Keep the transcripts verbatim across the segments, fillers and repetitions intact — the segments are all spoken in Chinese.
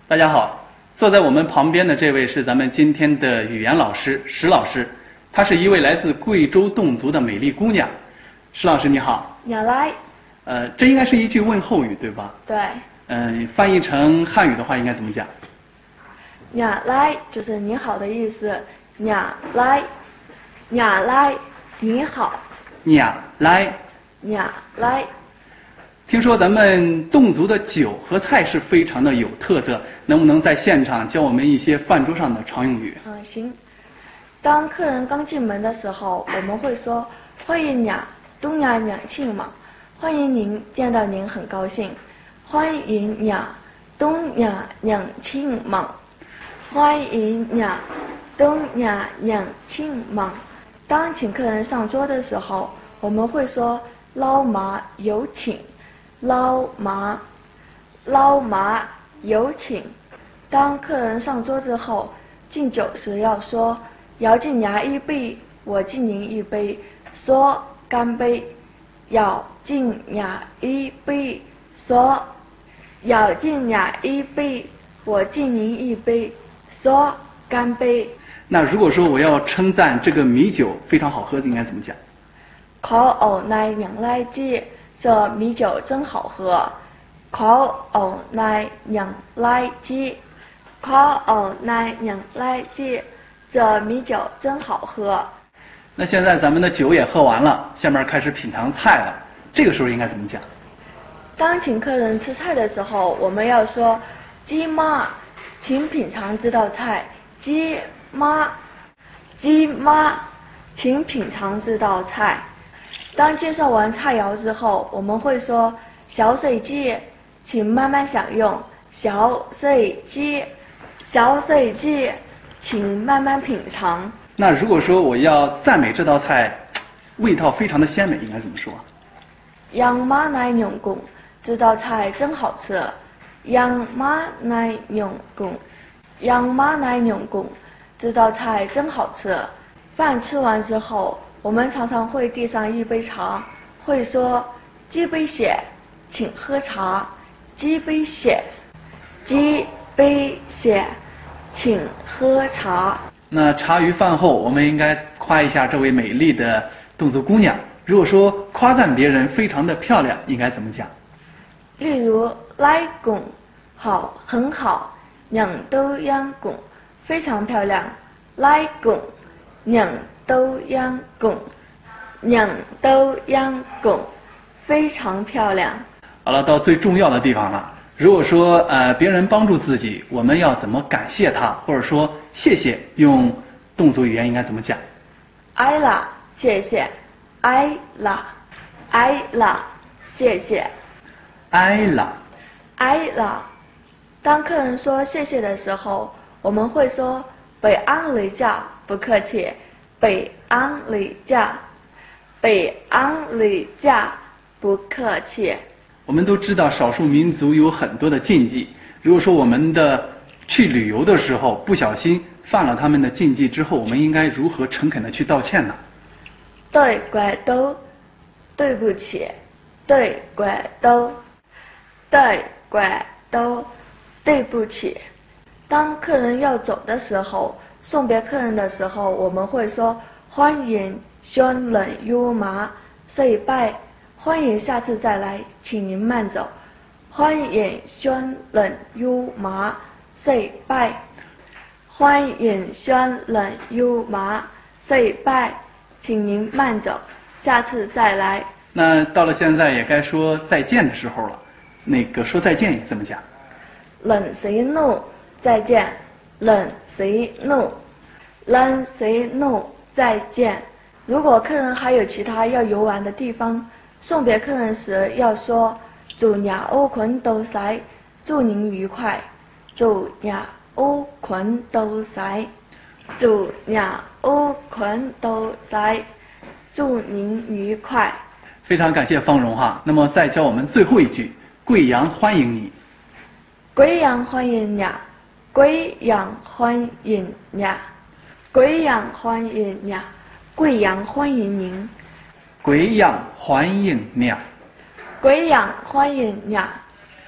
大家好，坐在我们旁边的这位是咱们今天的语言老师石老师，她是一位来自贵州侗族的美丽姑娘。石老师你好。 你来。 呃，这应该是一句问候语，对吧？ 对。 嗯、呃，翻译成汉语的话应该怎么讲？ 你来就是你好的意思。你来，你来，你好。 你来， 你来。 听说咱们侗族的酒和菜是非常的有特色，能不能在现场教我们一些饭桌上的常用语？ 嗯，行。当客人刚进门的时候，我们会说：“欢迎你，东亚娘亲嘛，欢迎您，见到您很高兴。欢迎你，东亚娘亲嘛，欢迎你，东亚娘亲嘛。”当请客人上桌的时候，我们会说：“老马有请。”老马，老马有请。当客人上桌之后，敬酒时要说：“要敬牙一杯，我敬您一杯。”说干杯。要敬牙一杯，说要敬牙一杯，我敬您一杯。说干杯。 那如果说我要称赞这个米酒非常好喝，应该怎么讲？ 烤藕奶娘来接。这米酒真好喝，烤藕奶娘来接，烤藕奶娘来接，这米酒真好喝。 那现在咱们的酒也喝完了，下面开始品尝菜了，这个时候应该怎么讲？ 当请客人吃菜的时候，我们要说：“鸡妈，请品尝这道菜。”鸡妈，鸡妈，请品尝这道菜。当介绍完菜肴之后，我们会说：“小水鸡，请慢慢享用。小水鸡，小水鸡，请慢慢品尝。” 那如果说我要赞美这道菜，味道非常的鲜美，应该怎么说？ 羊妈奶牛公，这道菜真好吃。羊妈奶牛公，羊妈奶牛公，这道菜真好吃。饭吃完之后，我们常常会递上一杯茶，会说：“鸡杯血，请喝茶。鸡杯血，鸡杯血，请喝茶。” 那茶余饭后，我们应该夸一下这位美丽的侗族姑娘。如果说夸赞别人非常的漂亮，应该怎么讲？ 例如，来公，好，很好，娘都央公，非常漂亮。来公，娘都央公，娘都央公，非常漂亮。 好了，到最重要的地方了。如果说呃别人帮助自己，我们要怎么感谢他，或者说谢谢，用侗族语言应该怎么讲？ 挨啦，谢谢。挨啦，挨啦，谢谢。 挨啦， 挨啦。当客人说谢谢的时候，我们会说：“北安雷驾，不客气。北安雷驾，北安雷驾，不客气。” 我们都知道少数民族有很多的禁忌。如果说我们的去旅游的时候不小心犯了他们的禁忌之后，我们应该如何诚恳的去道歉呢？ 对怪都，对不起，对怪都，对怪都，对不起。当客人要走的时候，送别客人的时候，我们会说：“欢迎宣冷优麻 say bye。”欢迎下次再来，请您慢走。欢迎宣冷优麻 say bye。欢迎宣冷优麻 say bye，请您慢走，下次再来。 那到了现在也该说再见的时候了，那个说再见怎么讲？ 冷谁怒？再见。冷谁怒？冷谁怒？再见。如果客人还有其他要游玩的地方，送别客人时要说：“祝nhà ô坤都塞，祝您愉快。祝nhà ô坤都塞，祝nhà ô坤都塞，祝您愉快。” 非常感谢芳荣哈。那么再教我们最后一句：“贵阳欢迎你。” 贵阳欢迎你，贵阳欢迎你，贵阳欢迎你，贵阳欢迎您。 贵阳欢迎你， 贵阳欢迎你。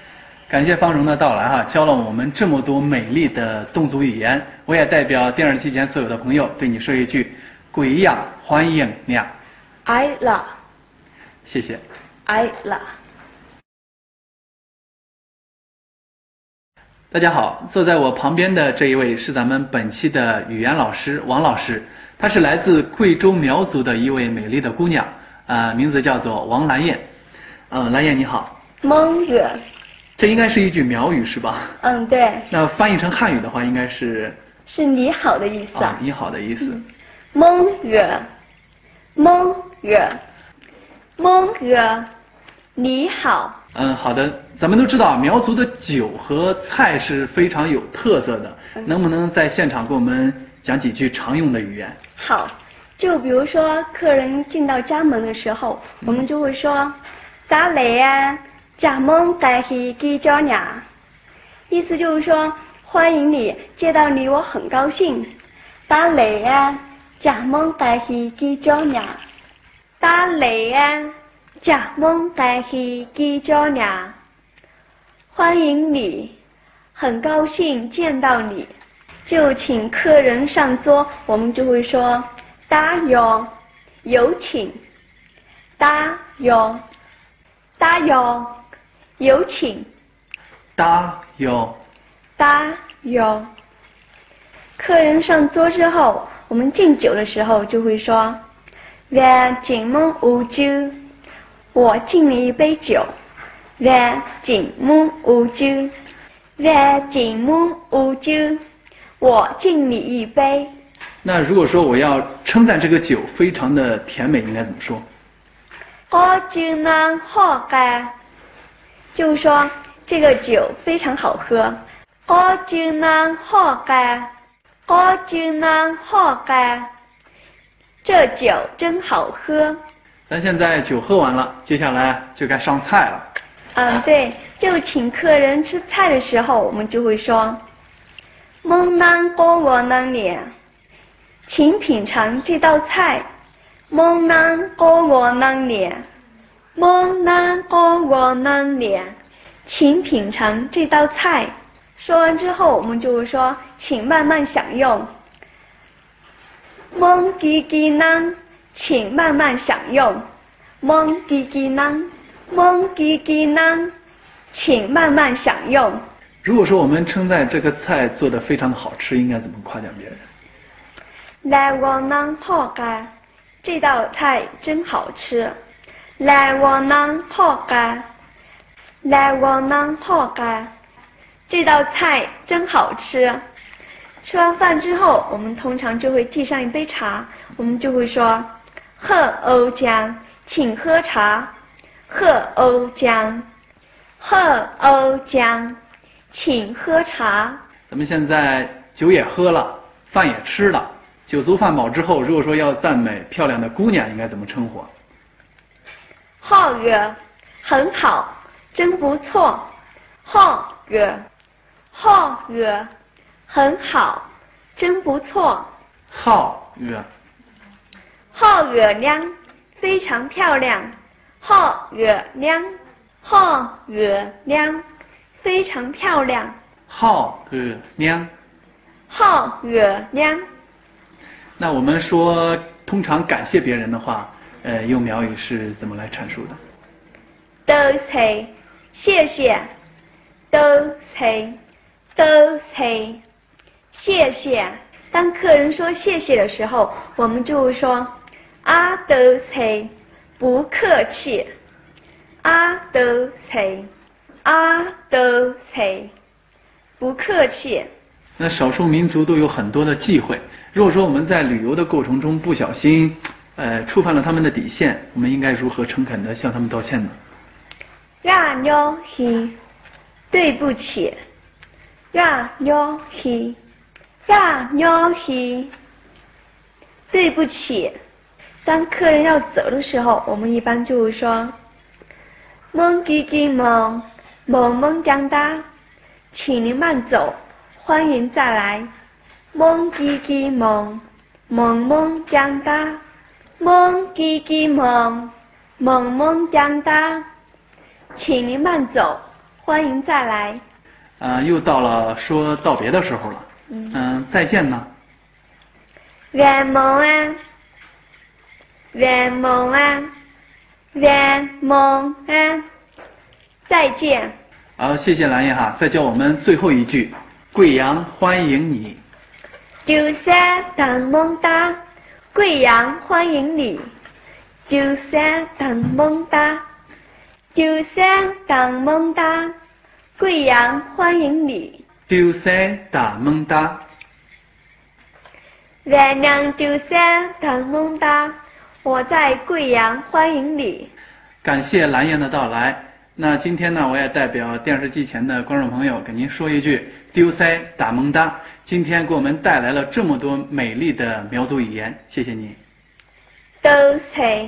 感谢方荣的到来哈，教了我们这么多美丽的侗族语言。我也代表电视机前所有的朋友对你说一句：鬼样欢迎你啊！ 爱了， 谢谢。 爱了。 大家好，坐在我旁边的这一位是咱们本期的语言老师王老师，她是来自贵州苗族的一位美丽的姑娘，啊、呃，名字叫做王兰燕。嗯、呃，兰燕你好。 蒙语。 这应该是一句苗语是吧？ 嗯，对。 那翻译成汉语的话，应该是是你好的意思啊。 哦、你好的意思。 蒙语，蒙语，蒙语，你好。 嗯，好的。咱们都知道苗族的酒和菜是非常有特色的， 嗯、 能不能在现场给我们讲几句常用的语言？ 好，就比如说客人进到家门的时候，嗯、我们就会说：“打雷啊！”家门开开给叫娘，意思就是说欢迎你，见到你我很高兴。打雷啊，家门开开给叫娘，打雷啊，家门开开给叫娘，欢迎你，很高兴见到你。就请客人上桌，我们就会说打扰，有请，打扰，打扰。有请， 打扰， 打扰。客人上桌之后，我们敬酒的时候就会说：“愿敬蒙无酒，我敬你一杯酒。愿敬蒙无酒，愿敬蒙无酒，我敬你一杯。” 那如果说我要称赞这个酒非常的甜美，应该怎么说？ 我酒能好干。就是说这个酒非常好喝，我酒能好干，我酒能好干，这酒真好喝。 咱现在酒喝完了，接下来就该上菜了。 嗯，对，就请客人吃菜的时候，我们就会说：“蒙南过我能脸，请品尝这道菜。蒙南过我能脸。”蒙南过我能脸，请品尝这道菜。说完之后，我们就会说，请慢慢享用。蒙吉吉囊，请慢慢享用。蒙吉吉囊，蒙吉吉囊，请慢慢享用。 如果说我们称赞这个菜做得非常的好吃，应该怎么夸奖别人？ 来我能好干，这道菜真好吃。来我能好干，来我能好干，这道菜真好吃。吃完饭之后，我们通常就会递上一杯茶，我们就会说：“贺欧江，请喝茶。贺欧江，贺欧江，请喝茶。” 咱们现在酒也喝了，饭也吃了，酒足饭饱之后，如果说要赞美漂亮的姑娘，应该怎么称呼？ 好月，很好，真不错。好月，好月，很好，真不错。 好月， 好月亮，非常漂亮。好月亮，好月亮，非常漂亮。 好月亮， 好月亮。 那我们说，通常感谢别人的话，呃，用苗语是怎么来阐述的？ 多谢，谢谢，多谢，多谢，谢谢。当客人说谢谢的时候，我们就会说啊多谢，不客气。啊多谢，啊多谢，不客气。 那少数民族都有很多的忌讳，如果说我们在旅游的过程中不小心，呃，触犯了他们的底线，我们应该如何诚恳地向他们道歉呢？ 呀妞嘿，对不起。呀妞嘿，呀妞嘿，对不起。当客人要走的时候，我们一般就会说：蒙吉吉蒙，蒙蒙长大，请您慢走，欢迎再来。蒙吉吉蒙，蒙蒙长大，蒙吉吉蒙，蒙蒙长大。请您慢走， 欢迎再来。 啊、又到了说道别的时候了。嗯、呃，再见呢。 愿梦安，愿梦安，愿梦安，再见。 好，谢谢蓝叶哈，再教我们最后一句，贵阳欢迎你。 丢三当蒙达，贵阳欢迎你。丢三当蒙达，丢三当蒙达，贵阳欢迎你。 丢三打蒙达。 月亮丢三当蒙达，我在贵阳欢迎你。 感谢蓝燕的到来。那今天呢，我也代表电视机前的观众朋友给您说一句丢塞打蒙哒。今天给我们带来了这么多美丽的苗族语言，谢谢您。 都塞。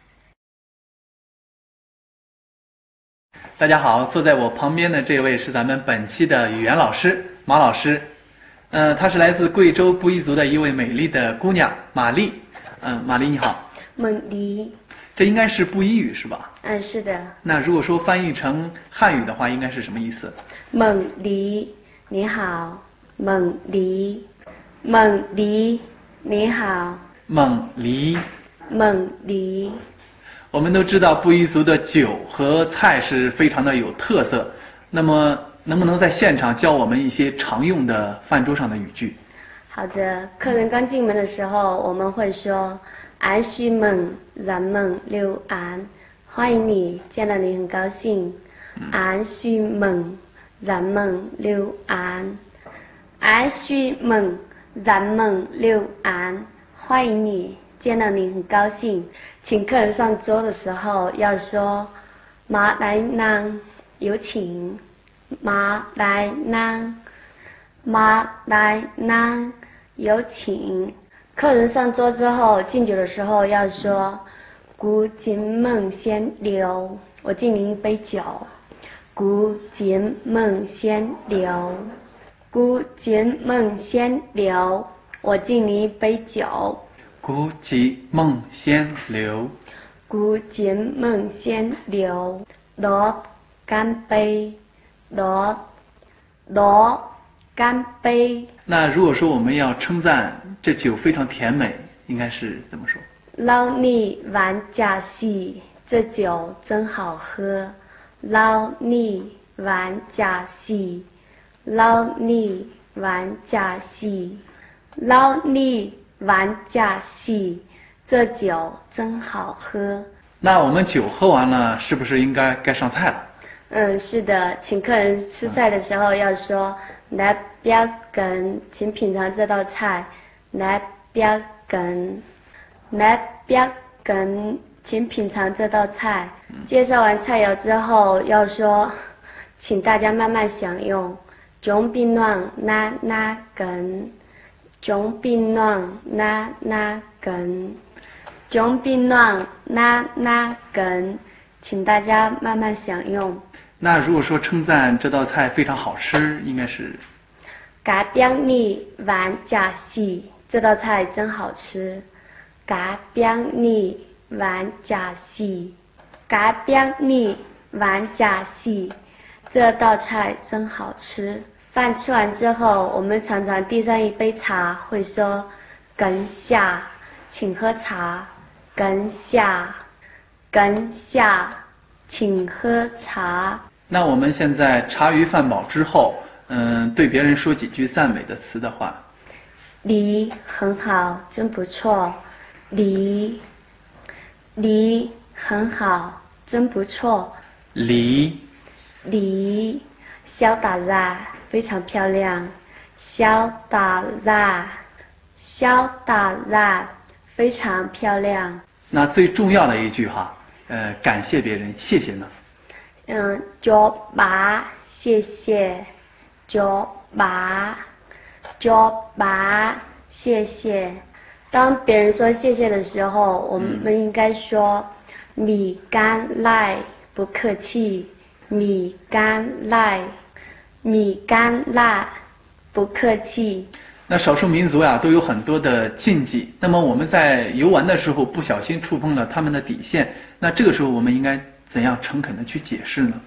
大家好，坐在我旁边的这位是咱们本期的语言老师马老师。呃，她是来自贵州布依族的一位美丽的姑娘玛丽。嗯、呃，玛丽你好。 蒙迪。 这应该是布依语是吧？ 嗯，是的。 那如果说翻译成汉语的话，应该是什么意思？ 蒙迪，你好。蒙迪，蒙迪，你好。 蒙黎。 蒙黎。 我们都知道布依族的酒和菜是非常的有特色，那么能不能在现场教我们一些常用的饭桌上的语句？ 好的，客人刚进门的时候，我们会说安须蒙然蒙六安，欢迎你，见到你很高兴。安须蒙然蒙六安，安须蒙然蒙六安，欢迎你，见到你很高兴。请客人上桌的时候要说马来囊，有请。马来囊，马来囊，有请。客人上桌之后敬酒的时候要说古今梦先留，我敬您一杯酒。古今梦先留，古今梦先留，我敬您一杯酒。 古今梦先留， 古今梦先留，罗干杯，罗罗干杯。 那如果说我们要称赞这酒非常甜美，应该是怎么说？ 捞你玩假戏，这酒真好喝。捞你玩假戏，捞你玩假戏，捞你玩假戏，这酒真好喝。 那我们酒喝完了，是不是应该该上菜了？ 嗯，是的，请客人吃菜的时候要说来标根，请品尝这道菜。来标根，来标根，请品尝这道菜。介绍完菜肴之后要说，请大家慢慢享用。中冰暖那那根，中冰暖那那根，中冰暖那那根，请大家慢慢享用。 那如果说称赞这道菜非常好吃，应该是嘎表你玩假戏，这道菜真好吃。嘎表你玩假戏，嘎表你玩假戏，这道菜真好吃。饭吃完之后，我们常常递上一杯茶，会说跟下，请喝茶。跟下，跟下，请喝茶。 那我们现在茶余饭饱之后，嗯，对别人说几句赞美的词的话， 你很好，真不错。你，你很好，真不错。 梨， 梨，小打蜡，非常漂亮。小打蜡，小打蜡，非常漂亮。 那最重要的一句哈，呃，感谢别人，谢谢呢。 嗯，就把谢谢，就把，就把谢谢。当别人说谢谢的时候，我们应该说米干赖，不客气。米干赖，米干赖，不客气。 那少数民族呀，都有很多的禁忌。那么我们在游玩的时候不小心触碰了他们的底线，那这个时候我们应该怎样诚恳的去解释呢？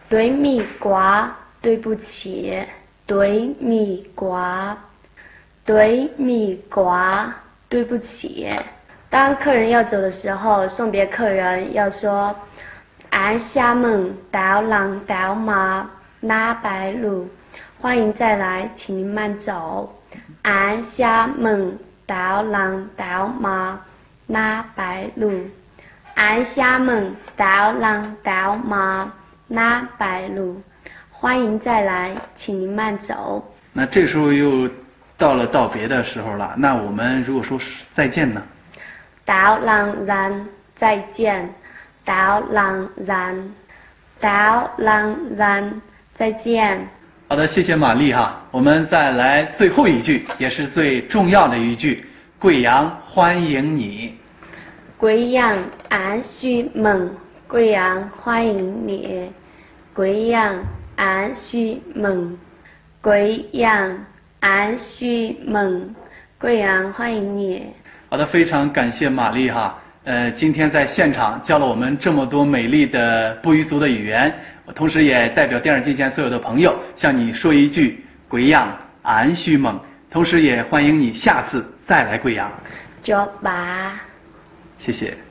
对米瓜，对不起，对米瓜，对米瓜，对不起。当客人要走的时候，送别客人要说：安下门，到郎到妈，那白路，欢迎再来，请您慢走。安下门，到郎到妈，那白路，安下门，到郎到妈，那白路，欢迎再来，请您慢走。 那这时候又到了道别的时候了。那我们如果说再见呢？ 到郎然，再见。到郎然，到郎然，再见。 好的，谢谢玛丽哈。我们再来最后一句，也是最重要的一句：贵阳欢迎你。 贵阳安虚门，贵阳欢迎你。贵阳安虚门，贵阳安虚门，贵阳欢迎你。 好的，非常感谢玛丽哈。呃，今天在现场教了我们这么多美丽的布依族的语言，我同时也代表电视机前所有的朋友向你说一句贵阳安虚蒙，同时也欢迎你下次再来贵阳。 作吧， 谢谢。